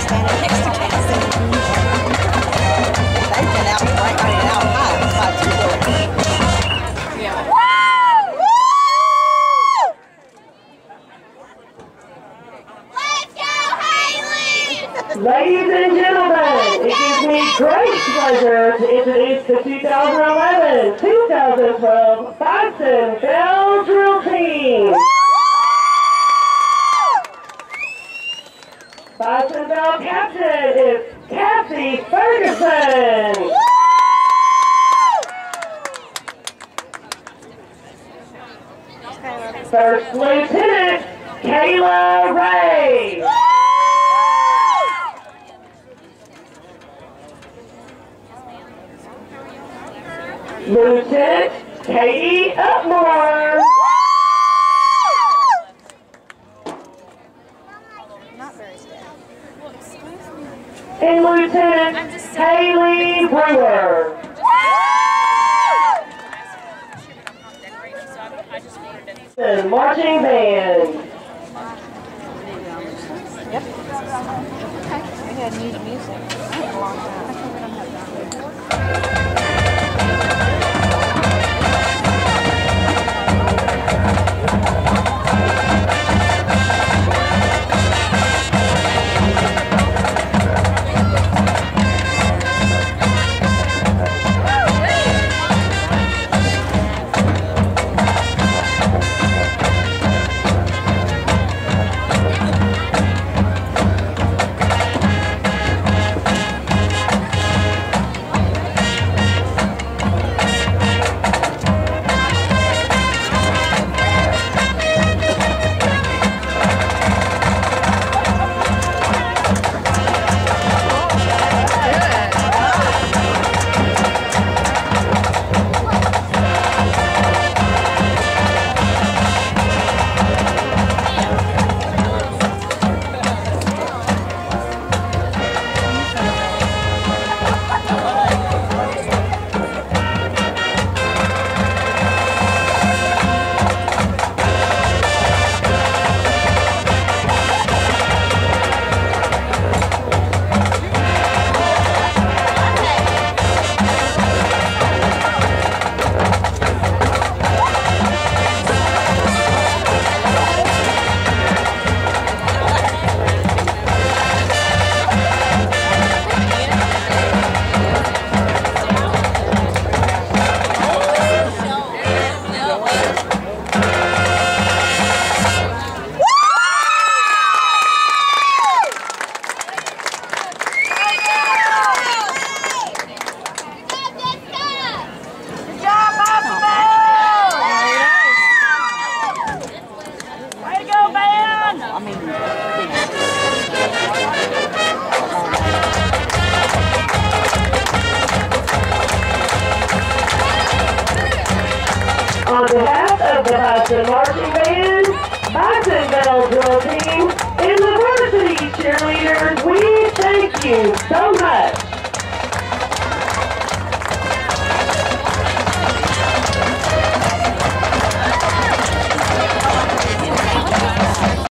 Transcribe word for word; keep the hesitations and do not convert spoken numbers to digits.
standing next to Cassie. They've been out right I mean, out high. That's why it's really. Yeah. Woo! Woo! Let's go, Haley! Ladies and gentlemen, it gives me great pleasure to introduce the two thousand eleven two thousand twelve Bison Bell Drill Team. Bison Bell captain is Cassie Ferguson. First Lieutenant Kayla Ray. Lieutenant Katie Upmore. Not very steady. And Lieutenant Haley Brewer. And marching band. Yep. Okay. We had new music. That's a long time. I think we don't have that. On behalf of the Bison Marching